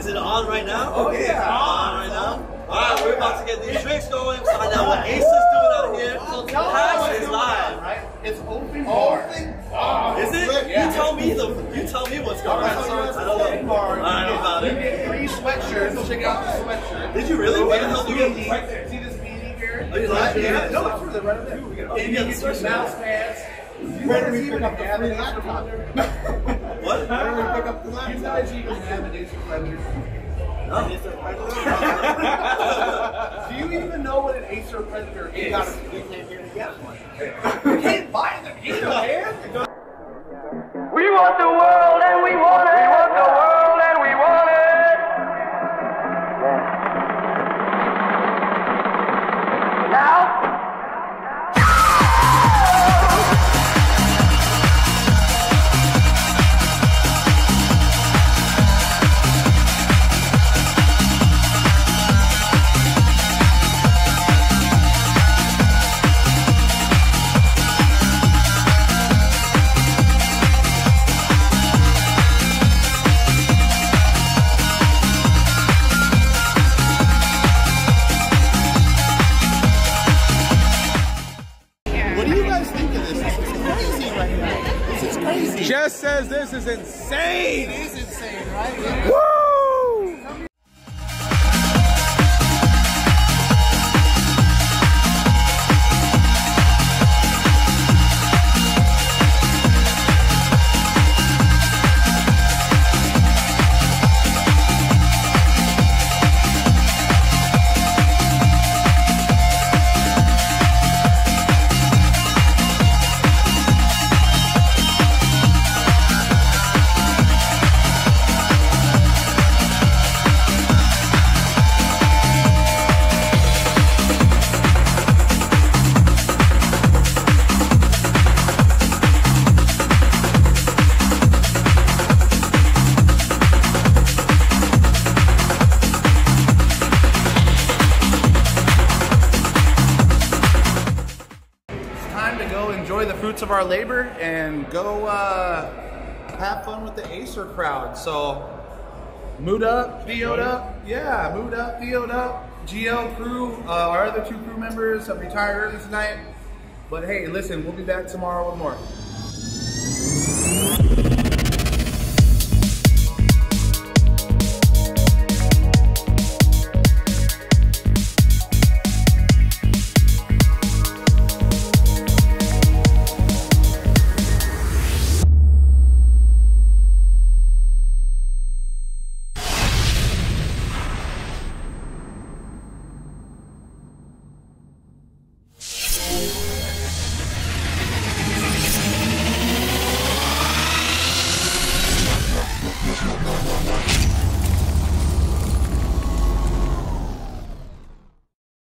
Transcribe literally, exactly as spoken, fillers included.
it on right now? Oh yeah, it's on right now. All right, we're about to get these drinks going. Find out what Ace is doing out here. Pax is live, right? It's open bar. Oh, is it? Yeah. You tell me the. You tell me what's going on. I don't know. I don't know about You it. get three sweatshirts. Check out the sweatshirt. Did you really? Where the hell did you get? Right there. See this beanie here? Oh, you like it? Yeah. No, it's really right up there. Oh, you got the sweatshirt. Mouse pads. Where do we pick up the free laptop? What? Where do we pick up the laptop? You guys even have an Acer Predator? No. Do you even know what an Acer Predator is? You gotta, you came here to get one. You can't buy them. You know, We want the world and we want it. We want the world and we want it. Now. Just says this is insane. it is insane, right? Woo! Enjoy the fruits of our labor and go uh, have fun with the Acer crowd. So, mood up, theo'd up, yeah, mood up, theo'd up. G L crew, uh, our other two crew members have retired early tonight. But hey, listen, we'll be back tomorrow with more.